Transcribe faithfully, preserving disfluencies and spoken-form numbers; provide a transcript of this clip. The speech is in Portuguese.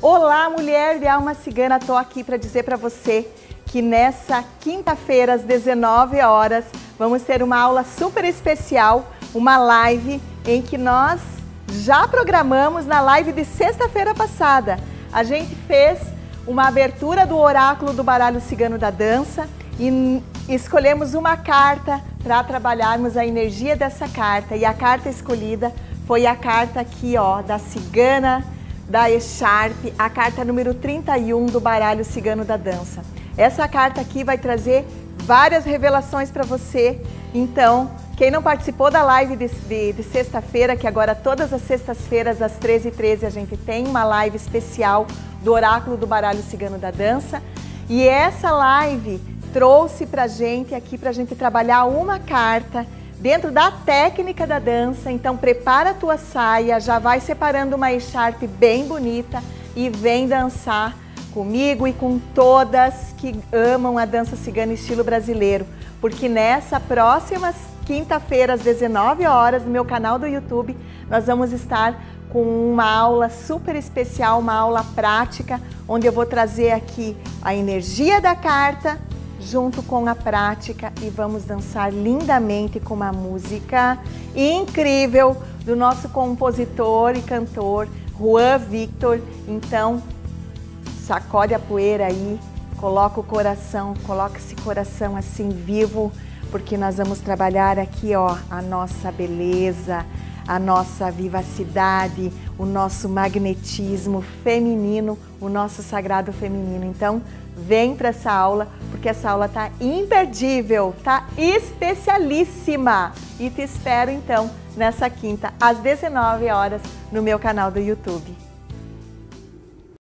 Olá, mulher de alma cigana, tô aqui para dizer para você que nessa quinta-feira às dezenove horas vamos ter uma aula super especial, uma live em que nós já programamos na live de sexta-feira passada. A gente fez uma abertura do oráculo do baralho cigano da dança e escolhemos uma carta para trabalharmos a energia dessa carta, e a carta escolhida foi a carta aqui, ó, da cigana da Echarpe, a carta número trinta e um do baralho cigano da dança. Essa carta aqui vai trazer várias revelações para você. Então, quem não participou da live de, de, de sexta-feira, que agora todas as sextas-feiras às treze e treze a gente tem uma live especial do oráculo do baralho cigano da dança, e essa live trouxe pra gente aqui, pra gente trabalhar uma carta dentro da técnica da dança. Então prepara a tua saia, já vai separando uma echarpe bem bonita e vem dançar comigo e com todas que amam a dança cigana estilo brasileiro, porque nessa próxima quinta-feira às dezenove horas no meu canal do YouTube nós vamos estar com uma aula super especial, uma aula prática, onde eu vou trazer aqui a energia da carta junto com a prática e vamos dançar lindamente com uma música incrível do nosso compositor e cantor Juan Victor. Então sacode a poeira aí, coloca o coração, coloca esse coração assim vivo, porque nós vamos trabalhar aqui, ó, a nossa beleza, a nossa vivacidade, o nosso magnetismo feminino, o nosso sagrado feminino. Então, vem para essa aula, porque essa aula tá imperdível, tá especialíssima. E te espero então nessa quinta às dezenove horas no meu canal do YouTube.